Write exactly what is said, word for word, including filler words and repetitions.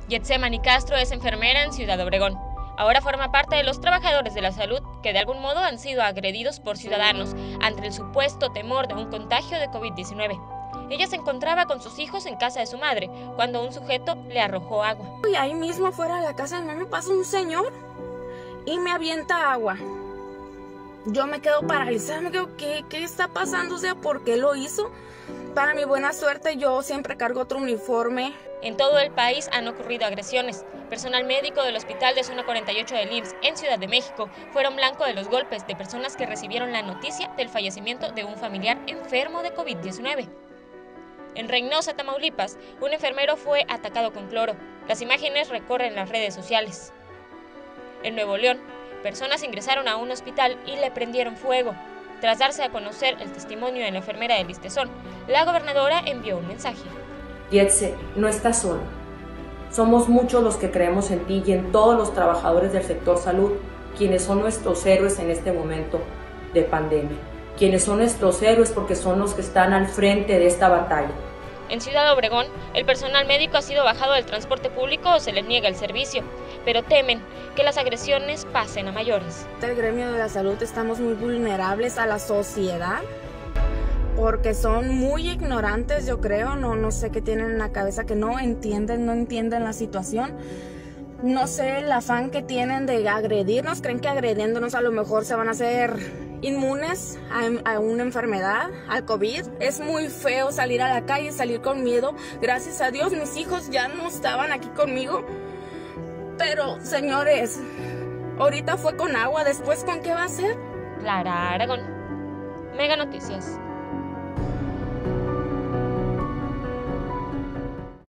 Getsemani Castro es enfermera en Ciudad Obregón. Ahora forma parte de los trabajadores de la salud que de algún modo han sido agredidos por ciudadanos ante el supuesto temor de un contagio de COVID diecinueve. Ella se encontraba con sus hijos en casa de su madre cuando un sujeto le arrojó agua. Y ahí mismo fuera de la casa de mi mamá pasa un señor y me avienta agua. Yo me quedo paralizada, me quedo, ¿qué, qué está pasando? O sea, ¿por qué lo hizo? Para mi buena suerte, yo siempre cargo otro uniforme. En todo el país han ocurrido agresiones. Personal médico del Hospital de Zona cuarenta y ocho del I M S S en Ciudad de México fueron blanco de los golpes de personas que recibieron la noticia del fallecimiento de un familiar enfermo de COVID diecinueve. En Reynosa, Tamaulipas, un enfermero fue atacado con cloro. Las imágenes recorren las redes sociales. En Nuevo León, personas ingresaron a un hospital y le prendieron fuego. Tras darse a conocer el testimonio de la enfermera de Listezón, la gobernadora envió un mensaje. Yetse, no estás sola. Somos muchos los que creemos en ti y en todos los trabajadores del sector salud, quienes son nuestros héroes en este momento de pandemia. Quienes son nuestros héroes porque son los que están al frente de esta batalla. En Ciudad Obregón, el personal médico ha sido bajado del transporte público o se les niega el servicio, pero temen que las agresiones pasen a mayores. El gremio de la salud estamos muy vulnerables a la sociedad porque son muy ignorantes, yo creo, no, no sé qué tienen en la cabeza, que no entienden, no entienden la situación. No sé el afán que tienen de agredirnos, creen que agrediéndonos a lo mejor se van a hacer inmunes a, a una enfermedad, al COVID. Es muy feo salir a la calle, salir con miedo. Gracias a Dios mis hijos ya no estaban aquí conmigo. Pero, señores, ahorita fue con agua, después ¿con qué va a ser? Clara Aragón, Mega Noticias.